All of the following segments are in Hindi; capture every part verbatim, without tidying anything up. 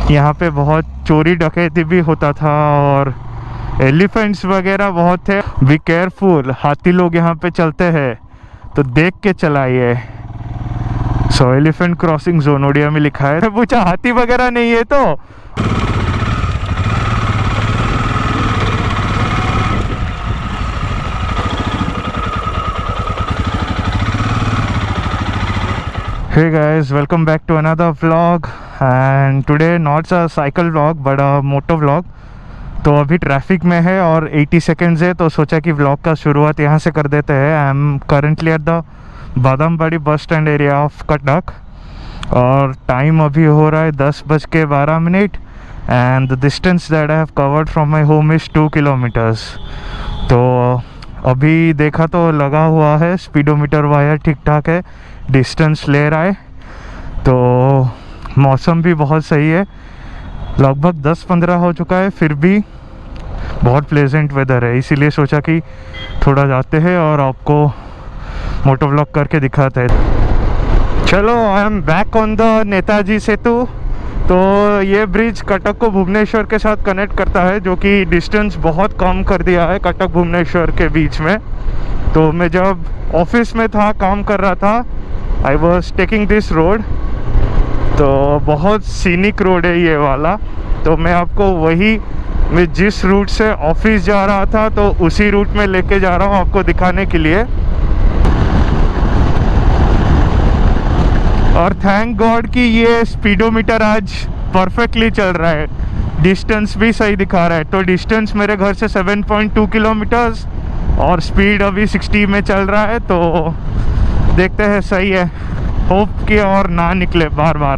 यहाँ पे बहुत चोरी डकैती भी होता था और एलिफेंट्स वगैरह बहुत थे। बी केयरफुल, हाथी लोग यहाँ पे चलते हैं तो देख के चलाइए। So elephant crossing zone Odia में लिखा है। पूछा हाथी वगैरह नहीं है तो Hey guys, welcome back to another vlog and today not a cycle vlog but a moto vlog। तो अभी ट्रैफिक में है और अस्सी सेकंड्स है तो सोचा कि व्लॉग का शुरुआत यहाँ से कर देते हैं। I am currently at the Badambadi bus stand area of Cuttack और टाइम अभी हो रहा है दस बज के बारह minute and the distance that I have covered from my home is two kilometres. तो अभी देखा तो लगा हुआ है, स्पीडोमीटर वायर ठीक ठाक है, डिस्टेंस ले रहा है। तो मौसम भी बहुत सही है, लगभग दस पंद्रह हो चुका है, फिर भी बहुत प्लेजेंट वेदर है। इसीलिए सोचा कि थोड़ा जाते हैं और आपको मोटो व्लॉग करके दिखाते हैं। चलो, I am back on the Netaji Setu. तो ये ब्रिज कटक को भुवनेश्वर के साथ कनेक्ट करता है, जो कि डिस्टेंस बहुत कम कर दिया है कटक भुवनेश्वर के बीच में। तो मैं जब ऑफिस में था, काम कर रहा था, I was taking this road. तो बहुत सीनिक रोड है ये वाला। तो मैं आपको वही, मैं जिस रूट से ऑफिस जा रहा था तो उसी रूट में लेके जा रहा हूँ आपको दिखाने के लिए। और थैंक गॉड कि ये स्पीडोमीटर आज परफेक्टली चल रहा है, डिस्टेंस भी सही दिखा रहा है। तो डिस्टेंस मेरे घर से सात पॉइंट दो किलोमीटर्स और स्पीड अभी साठ में चल रहा है। तो देखते हैं, सही है, होप कि और ना निकले बार बार।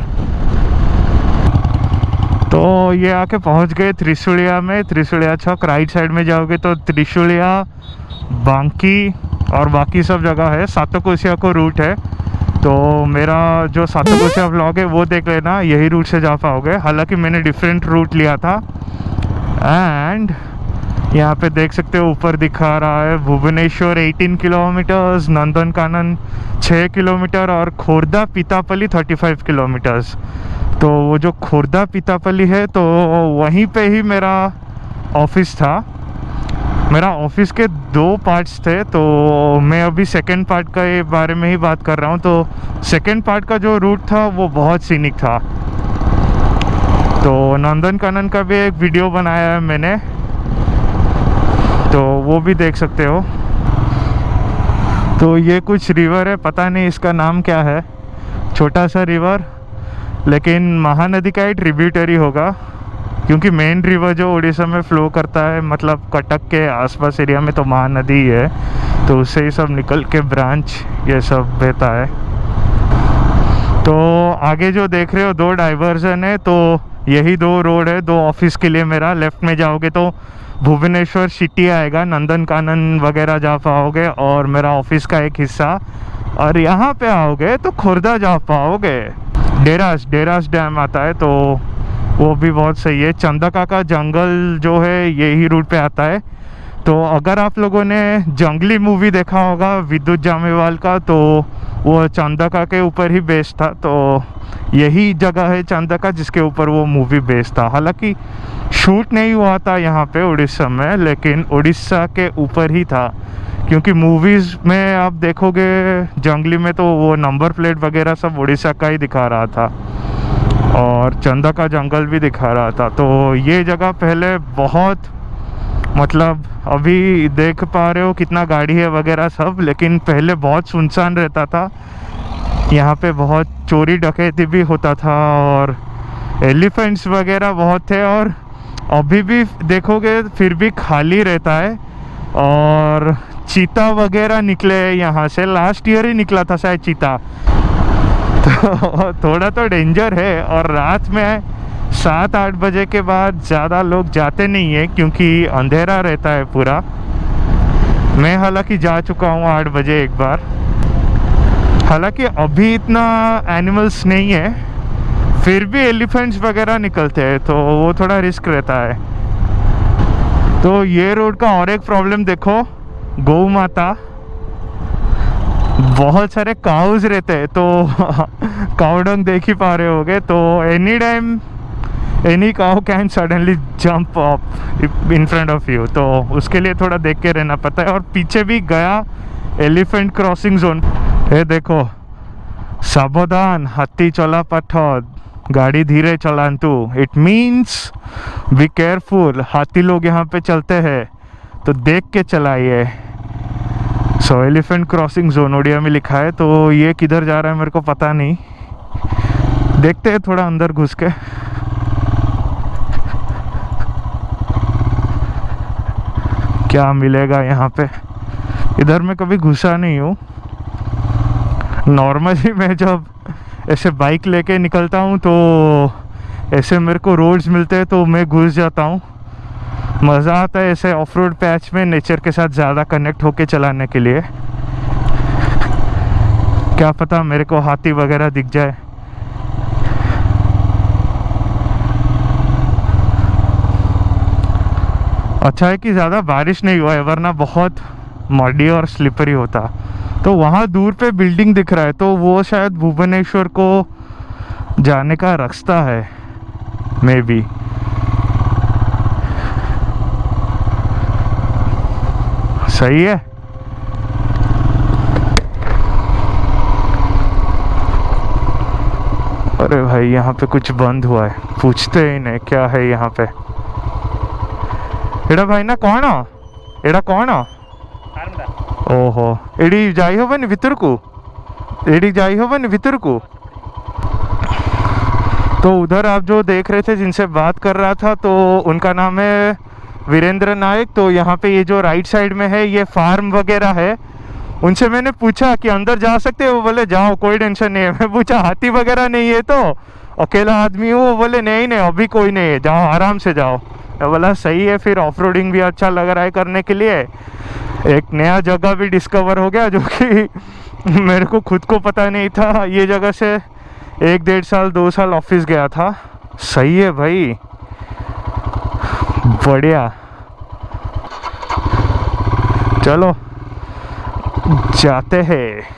तो ये आके पहुंच गए त्रिशूलिया में। त्रिशूलिया चौक राइट साइड में जाओगे तो त्रिशूलिया, बांकी और बाकी सब जगह है। सातोकोशिया को रूट है, तो मेरा जो सातोकोशिया व्लॉग है वो देख लेना, यही रूट से जा पाओगे। हालांकि मैंने डिफरेंट रूट लिया था। एंड यहाँ पे देख सकते हो ऊपर दिखा रहा है भुवनेश्वर अठारह किलोमीटर्स, नंदनकानन छः किलोमीटर और खोर्धा पीतापल्ली पैंतीस किलोमीटर्स। तो वो जो खोर्धा पीतापल्ली है तो वहीं पे ही मेरा ऑफिस था। मेरा ऑफिस के दो पार्ट्स थे, तो मैं अभी सेकंड पार्ट का ये बारे में ही बात कर रहा हूँ। तो सेकंड पार्ट का जो रूट था वो बहुत सीनिक था। तो नंदनकानन का भी एक वीडियो बनाया है मैंने, तो वो भी देख सकते हो। तो ये कुछ रिवर है, पता नहीं इसका नाम क्या है, छोटा सा रिवर, लेकिन महानदी का ही ट्रिब्यूटरी होगा, क्योंकि मेन रिवर जो उड़ीसा में फ्लो करता है, मतलब कटक के आसपास एरिया में तो महानदी ही है, तो उससे ही सब निकल के ब्रांच ये सब बहता है। तो आगे जो देख रहे हो दो डाइवर्जन है, तो यही दो रोड है, दो ऑफिस के लिए मेरा। लेफ्ट में जाओगे तो भुवनेश्वर सिटी आएगा, नंदनकानन वगैरह जा पाओगे और मेरा ऑफिस का एक हिस्सा। और यहाँ पे आओगे तो खोर्धा जा पाओगे। डेरास डेरास डैम आता है, तो वो भी बहुत सही है। चंदका का जंगल जो है यही रूट पे आता है। तो अगर आप लोगों ने जंगली मूवी देखा होगा विद्युत जामेवाल का, तो वो चंदका के ऊपर ही बेस्ड था। तो यही जगह है चंदका जिसके ऊपर वो मूवी बेस्ड था। हालांकि शूट नहीं हुआ था यहाँ पे उड़ीसा में, लेकिन उड़ीसा के ऊपर ही था, क्योंकि मूवीज़ में आप देखोगे जंगली में तो वो नंबर प्लेट वगैरह सब उड़ीसा का ही दिखा रहा था और चंदका जंगल भी दिखा रहा था। तो ये जगह पहले बहुत, मतलब अभी देख पा रहे हो कितना गाड़ी है वगैरह सब, लेकिन पहले बहुत सुनसान रहता था। यहाँ पे बहुत चोरी डकैती भी होता था और एलिफेंट्स वगैरह बहुत थे। और अभी भी देखोगे फिर भी खाली रहता है। और चीता वगैरह निकले यहाँ से, लास्ट ईयर ही निकला था शायद चीता। तो थोड़ा तो डेंजर है। और रात में सात आठ बजे के बाद ज़्यादा लोग जाते नहीं है, क्योंकि अंधेरा रहता है पूरा। मैं हालांकि जा चुका हूँ आठ बजे एक बार। हालांकि अभी इतना एनिमल्स नहीं है, फिर भी एलिफेंट्स वगैरह निकलते हैं, तो वो थोड़ा रिस्क रहता है। तो ये रोड का और एक प्रॉब्लम देखो, गौ माता, बहुत सारे काउज रहते हैं। तो काउडंग देख ही पा रहे होगे। तो any time any cow can suddenly jump up in front of you, तो उसके लिए थोड़ा देख के रहना पड़ता है। और पीछे भी गया एलिफेंट क्रॉसिंग जोन। ये देखो, सावधान हाथी चला पत्थर, गाड़ी धीरे चलान तू, इट मीन्स बी केयरफुल। हाथी लोग यहाँ पे चलते हैं तो देख के चलाइए। So elephant crossing zone Odia में लिखा है, तो ये किधर जा रहा है मेरे को पता नहीं, देखते हैं थोड़ा अंदर घुस के। क्या मिलेगा यहाँ पे, इधर मैं कभी घुसा नहीं हूँ। नॉर्मली मैं जब ऐसे बाइक लेके निकलता हूँ तो ऐसे मेरे को रोड्स मिलते हैं तो मैं घुस जाता हूँ। मज़ा आता है ऐसे ऑफ रोड पैच में नेचर के साथ ज़्यादा कनेक्ट होके चलाने के लिए। क्या पता मेरे को हाथी वगैरह दिख जाए। अच्छा है कि ज़्यादा बारिश नहीं हुआ है, वरना बहुत मडी और स्लिपरी होता। तो वहाँ दूर पे बिल्डिंग दिख रहा है, तो वो शायद भुवनेश्वर को जाने का रास्ता है, मे बी। सही है। अरे भाई यहाँ पे कुछ बंद हुआ है, पूछते ही नहीं क्या है यहाँ पे। एड़ा भाई ना कौन एड़ा कौन ओहो एडी जाई हो बनी भीतर को, एडी जाई हो बनी भीतर को। तो उधर आप जो देख रहे थे जिनसे बात कर रहा था, तो उनका नाम है वीरेंद्र नायक। तो यहाँ पे ये जो राइट साइड में है ये फार्म वगैरह है। उनसे मैंने पूछा कि अंदर जा सकते हैं, वो बोले जाओ कोई टेंशन नहीं है। मैं पूछा हाथी वगैरह नहीं है, तो अकेला आदमी हूँ। वो बोले नहीं नहीं अभी कोई नहीं है, जाओ आराम से जाओ। मैं बोला सही है, फिर ऑफ रोडिंग भी अच्छा लग रहा है करने के लिए। एक नया जगह भी डिस्कवर हो गया जो कि मेरे को खुद को पता नहीं था। ये जगह से एक डेढ़ साल दो साल ऑफिस गया था। सही है भाई, बढ़िया। चलो जाते हैं।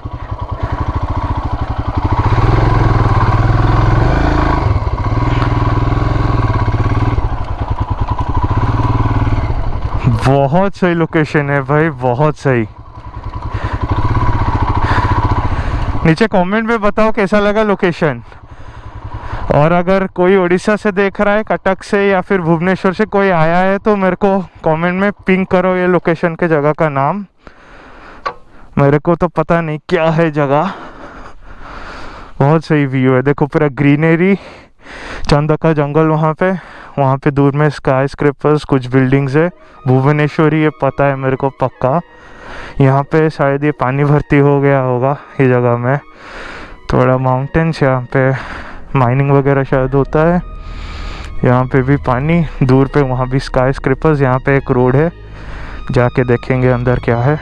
बहुत सही लोकेशन है भाई, बहुत सही। नीचे कमेंट में बताओ कैसा लगा लोकेशन। और अगर कोई उड़ीसा से देख रहा है, कटक से या फिर भुवनेश्वर से कोई आया है, तो मेरे को कमेंट में पिंग करो ये लोकेशन के जगह का नाम। मेरे को तो पता नहीं क्या है जगह। बहुत सही व्यू है, देखो पूरा ग्रीनरी, चंदा का जंगल वहाँ पे। वहाँ पे दूर में स्काई स्क्रैपर्स, कुछ बिल्डिंग्स है। भुवनेश्वरी ये पता है मेरे को पक्का। यहाँ पे शायद ये पानी भर्ती हो गया होगा ये जगह में। थोड़ा माउंटेन्स, यहाँ पे माइनिंग वगैरह शायद होता है। यहाँ पे भी पानी, दूर पे वहाँ भी स्काई स्क्रैपर्स। यहाँ पे एक रोड है, जाके देखेंगे अंदर क्या है।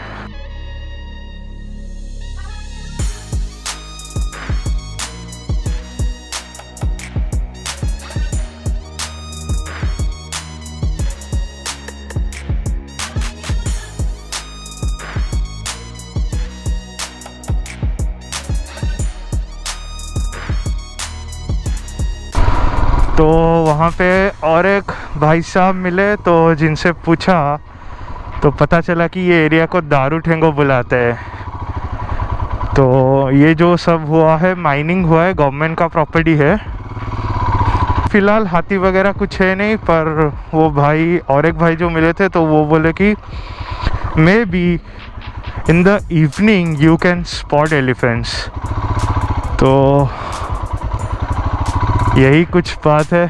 तो वहाँ पे और एक भाई साहब मिले, तो जिनसे पूछा तो पता चला कि ये एरिया को दारू ठेंगो बुलाते हैं। तो ये जो सब हुआ है, माइनिंग हुआ है, गवर्नमेंट का प्रॉपर्टी है। फ़िलहाल हाथी वगैरह कुछ है नहीं, पर वो भाई और एक भाई जो मिले थे तो वो बोले कि maybe in the evening you can spot elephants. तो यही कुछ बात है।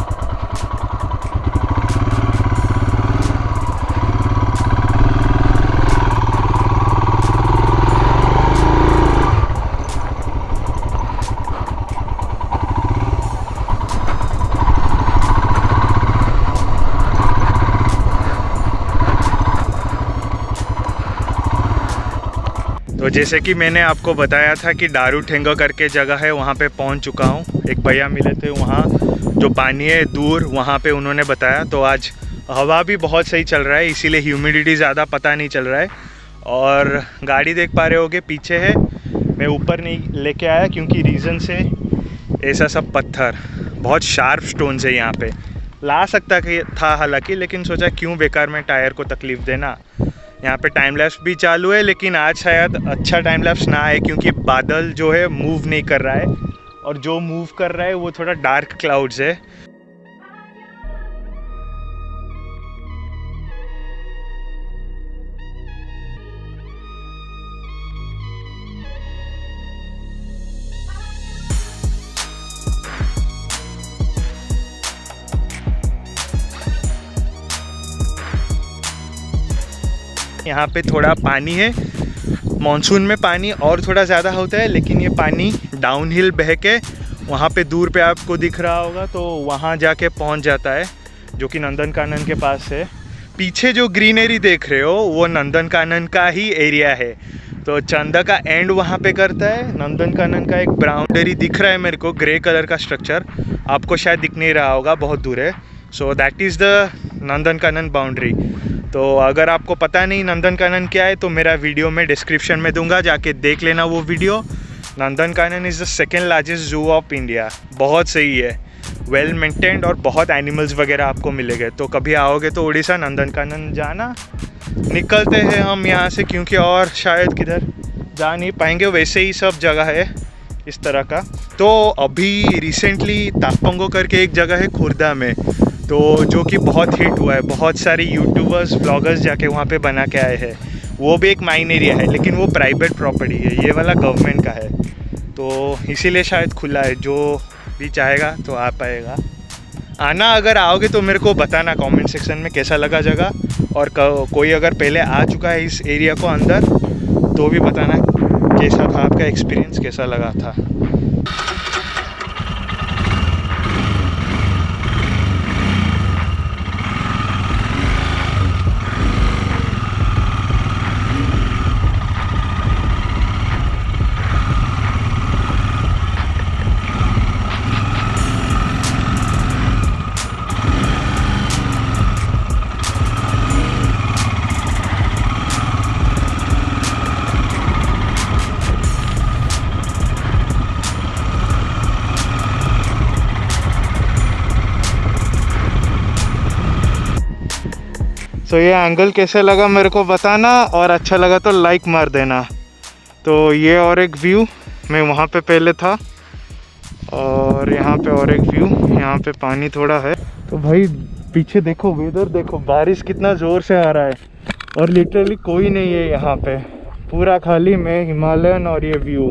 तो जैसे कि मैंने आपको बताया था कि दारू ठेंगो करके जगह है, वहाँ पे पहुँच चुका हूँ। एक भैया मिले थे वहाँ, जो पानी है दूर, वहाँ पे उन्होंने बताया। तो आज हवा भी बहुत सही चल रहा है, इसीलिए ह्यूमिडिटी ज़्यादा पता नहीं चल रहा है। और गाड़ी देख पा रहे होगे पीछे है। मैं ऊपर नहीं लेके आया क्योंकि रीज़न से ऐसा सब पत्थर बहुत शार्प स्टोन्स है यहाँ पे। ला सकता था हालांकि, लेकिन सोचा क्यों बेकार में टायर को तकलीफ़ देना। यहाँ पे टाइम लैप्स भी चालू है, लेकिन आज शायद अच्छा टाइम लैप्स ना आए क्योंकि बादल जो है मूव नहीं कर रहा है, और जो मूव कर रहा है वो थोड़ा डार्क क्लाउड्स है। यहाँ पे थोड़ा पानी है, मॉनसून में पानी और थोड़ा ज़्यादा होता है, लेकिन ये पानी डाउनहिल बह के वहाँ पे दूर पे आपको दिख रहा होगा, तो वहाँ जाके पहुँच जाता है, जो कि नंदनकानन के पास है। पीछे जो ग्रीनरी देख रहे हो वो नंदनकानन का ही एरिया है। तो चंदा का एंड वहाँ पे करता है। नंदनकानन का एक बाउंड्री दिख रहा है मेरे को, ग्रे कलर का स्ट्रक्चर, आपको शायद दिख नहीं रहा होगा, बहुत दूर है। So that is the Nandankanan boundary. तो अगर आपको पता नहीं नंदनकानन क्या है तो मेरा वीडियो में डिस्क्रिप्शन में दूंगा, जाके देख लेना वो video. Nandankanan is the second largest zoo of India. बहुत सही है, वेल मेंटेन्ड, और बहुत एनिमल्स वगैरह आपको मिलेंगे। तो कभी आओगे तो उड़ीसा नंदनकानन जाना। निकलते हैं हम यहाँ से, क्योंकि और शायद किधर जा नहीं पाएंगे, वैसे ही सब जगह है इस तरह का। तो अभी रिसेंटली तापंगो करके एक जगह है खुर्दा में, तो जो कि बहुत हिट हुआ है, बहुत सारे यूट्यूबर्स ब्लॉगर्स जाके वहाँ पे बना के आए हैं। वो भी एक माइन एरिया है, लेकिन वो प्राइवेट प्रॉपर्टी है, ये वाला गवर्नमेंट का है, तो इसीलिए शायद खुला है। जो भी चाहेगा तो आ पाएगा। आना, अगर आओगे तो मेरे को बताना कमेंट सेक्शन में कैसा लगा जगह, और कोई अगर पहले आ चुका है इस एरिया को अंदर तो भी बताना कैसा था, आपका एक्सपीरियंस कैसा लगा था। सो so, ये एंगल कैसे लगा मेरे को बताना, और अच्छा लगा तो लाइक मार देना। तो ये और एक व्यू, मैं वहाँ पे पहले था, और यहाँ पे और एक व्यू, यहाँ पे पानी थोड़ा है। तो भाई पीछे देखो, वेदर देखो, बारिश कितना ज़ोर से आ रहा है, और लिटरली कोई नहीं है यहाँ पे, पूरा खाली में हिमालयन, और ये व्यू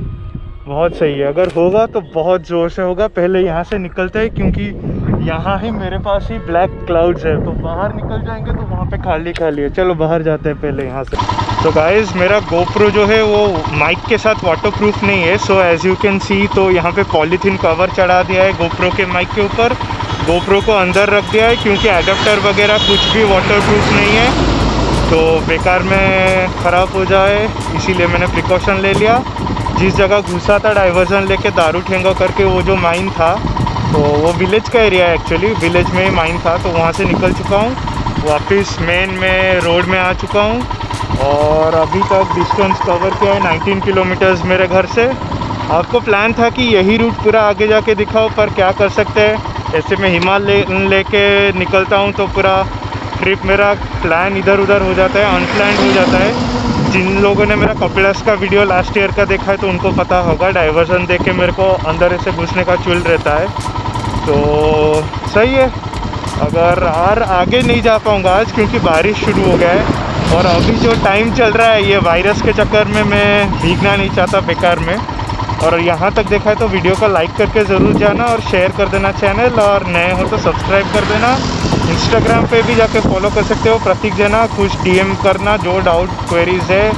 बहुत सही है। अगर होगा तो बहुत ज़ोर से होगा। पहले यहाँ से निकलते हैं, क्योंकि यहाँ ही मेरे पास ही ब्लैक क्लाउड्स है, तो बाहर निकल जाएंगे तो वहाँ पे खाली खाली है। चलो बाहर जाते हैं पहले यहाँ से। तो गाइस, मेरा गोप्रो जो है वो माइक के साथ वाटरप्रूफ नहीं है, so as you can see, तो यहाँ पे पॉलीथीन कवर चढ़ा दिया है गोप्रो के माइक के ऊपर। गोप्रो को अंदर रख दिया है, क्योंकि एडाप्टर वगैरह कुछ भी वाटरप्रूफ नहीं है, तो बेकार में ख़राब हो जाए, इसीलिए मैंने प्रिकॉशन ले लिया। जिस जगह घुसा था डाइवर्जन लेके दारू ठेंगा करके, वो जो माइन था, तो वो विलेज का एरिया है एक्चुअली, विलेज में ही माइन था, तो वहाँ से निकल चुका हूँ, वापस मेन में रोड में आ चुका हूँ, और अभी तक डिस्टेंस कवर किया है नाइनटीन किलोमीटर्स मेरे घर से। आपको प्लान था कि यही रूट पूरा आगे जाके दिखाओ, पर क्या कर सकते हैं, ऐसे में हिमालय लेके निकलता हूँ तो पूरा ट्रिप मेरा प्लान इधर उधर हो जाता है, अनप्लान्ड हो जाता है। जिन लोगों ने मेरा कपिलास का वीडियो लास्ट ईयर का देखा है तो उनको पता होगा, डाइवर्जन देख के मेरे को अंदर ऐसे घुसने का चुल रहता है। तो सही है, अगर और आगे नहीं जा पाऊँगा आज, क्योंकि बारिश शुरू हो गया है, और अभी जो टाइम चल रहा है, ये वायरस के चक्कर में मैं भीगना नहीं चाहता बेकार में। और यहाँ तक देखा है तो वीडियो को लाइक करके ज़रूर जाना, और शेयर कर देना चैनल, और नए हो तो सब्सक्राइब कर देना। इंस्टाग्राम पे भी जाके फॉलो कर सकते हो, प्रतीक जना, कुछ डीएम करना जो डाउट क्वेरीज है,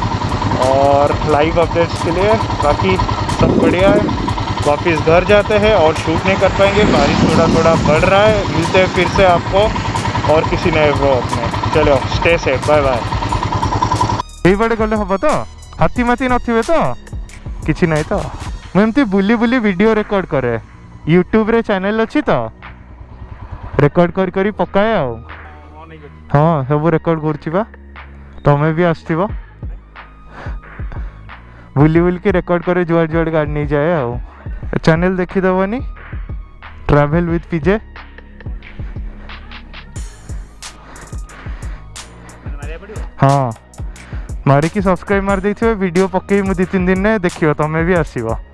और लाइव अपडेट्स के लिए। बाकी सब बढ़िया है। वापस घर जाते हैं, और शूट नहीं कर पाएंगे, बारिश थोड़ा थोड़ा बढ़ रहा है। मिलते हैं फिर से आपको और किसी नए व्लॉग में। चलो, स्टे सेफ, बाय बाय। यही बड़े गले हम तो हाथी माथी नथिबे तो किसी नहीं, तो मैं एमती बुली बुली वीडियो रिकॉर्ड करे, यूट्यूब रे चैनल अच्छी तो रेकर्ड कर करी पकाए आओ। हाँ, सब रेकर्ड कर तमें भी आसव बुली बुल के रेकर्ड करे, जुआड़ जुआड़ गाड़ी नहीं जाए आओ। चैनल देखीदेवनी। Travel with PJ. हाँ मारिकी सब्सक्राइब मार देथियो वीडियो पकेई मु दी तीन दिन ने देखियो तमे भी आसीबो।